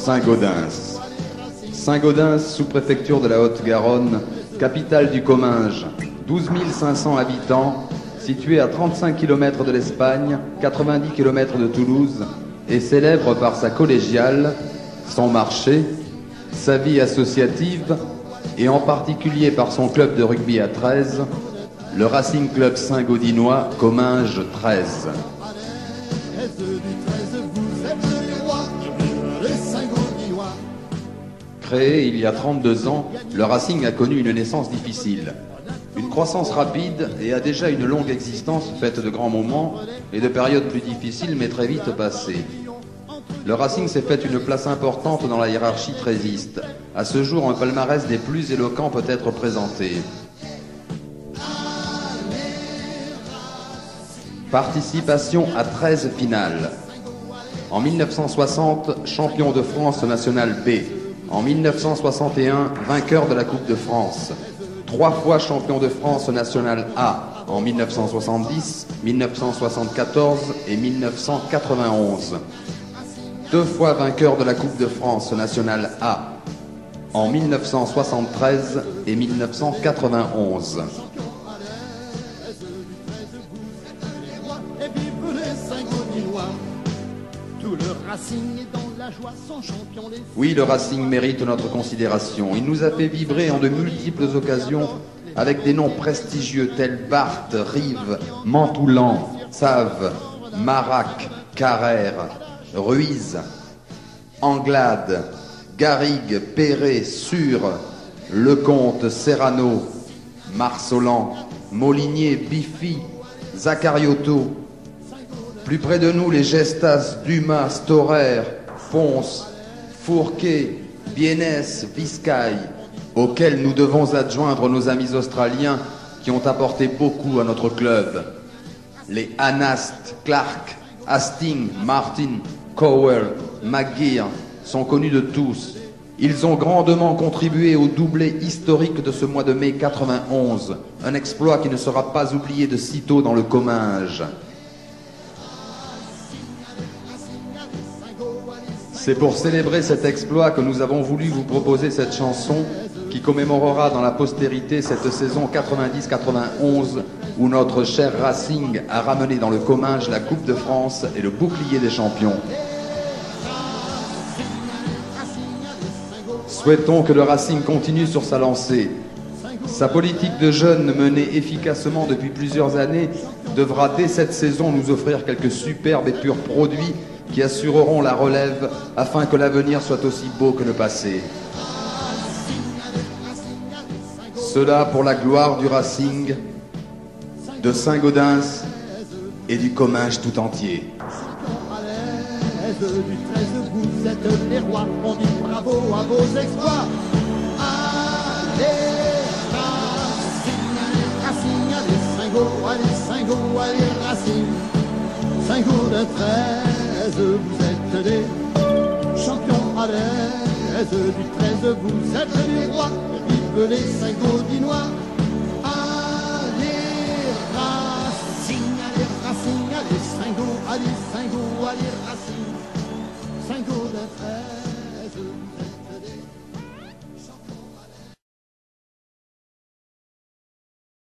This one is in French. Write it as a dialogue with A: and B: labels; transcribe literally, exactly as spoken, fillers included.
A: Saint-Gaudens. Saint-Gaudens, sous-préfecture de la Haute-Garonne, capitale du Comminges, douze mille cinq cents habitants, située à trente-cinq kilomètres de l'Espagne, quatre-vingt-dix kilomètres de Toulouse, et célèbre par sa collégiale, son marché, sa vie associative, et en particulier par son club de rugby à treize, le Racing Club Saint-Gaudinois Comminges treize. Créé il y a trente-deux ans, le Racing a connu une naissance difficile. Une croissance rapide et a déjà une longue existence faite de grands moments et de périodes plus difficiles mais très vite passées. Le Racing s'est fait une place importante dans la hiérarchie treiziste. À ce jour, un palmarès des plus éloquents peut être présenté. Participation à treize finales. En mille neuf cent soixante, champion de France national B. En mille neuf cent soixante et un, vainqueur de la Coupe de France. Trois fois champion de France national A en mille neuf cent soixante-dix, mille neuf cent soixante-quatorze et mille neuf cent quatre-vingt-onze. Deux fois vainqueur de la Coupe de France nationale A en mille neuf cent soixante-treize et mille neuf cent quatre-vingt-onze. Oui, le Racing mérite notre considération. Il nous a fait vibrer en de multiples occasions avec des noms prestigieux tels Barthes, Rive, Mantoulan, Save, Marac, Carrère, Ruiz, Anglade, Garrigue, Perret, Sur, Lecomte, Serrano, Marsolan, Molinier, Biffy, Zacariotto. Plus près de nous, les Gestas, Dumas, Storer, Ponce, Fourquet, Bienès, Viscaille, auxquels nous devons adjoindre nos amis australiens qui ont apporté beaucoup à notre club. Les Anast, Clark, Hastings, Martin, Cowell, McGeer sont connus de tous. Ils ont grandement contribué au doublé historique de ce mois de mai quatre-vingt-onze, un exploit qui ne sera pas oublié de sitôt dans le Comminges. C'est pour célébrer cet exploit que nous avons voulu vous proposer cette chanson qui commémorera dans la postérité cette saison quatre-vingt-dix quatre-vingt-onze où notre cher Racing a ramené dans le Comminges la Coupe de France et le bouclier des champions. Souhaitons que le Racing continue sur sa lancée. Sa politique de jeunes menée efficacement depuis plusieurs années devra dès cette saison nous offrir quelques superbes et purs produits qui assureront la relève afin que l'avenir soit aussi beau que le passé. Cela pour la gloire du Racing, de Saint-Gaudens et du Comminges tout entier.
B: Du treize, vous êtes les rois, on dit bravo à vos exploits. Allez, Racing, allez, Racing, allez, Saint-Gaud, allez, Saint-Gaud, allez, Racing. Saint-Gaudens treize, vous êtes les champions à l'aise. Du treize, vous êtes les rois, vive les Saint-Gaudinois. Allez, Racing, allez, Racing, allez, Saint-Gaud, allez, Saint-Gaud, allez, Racing. Saint-Gaudens treize.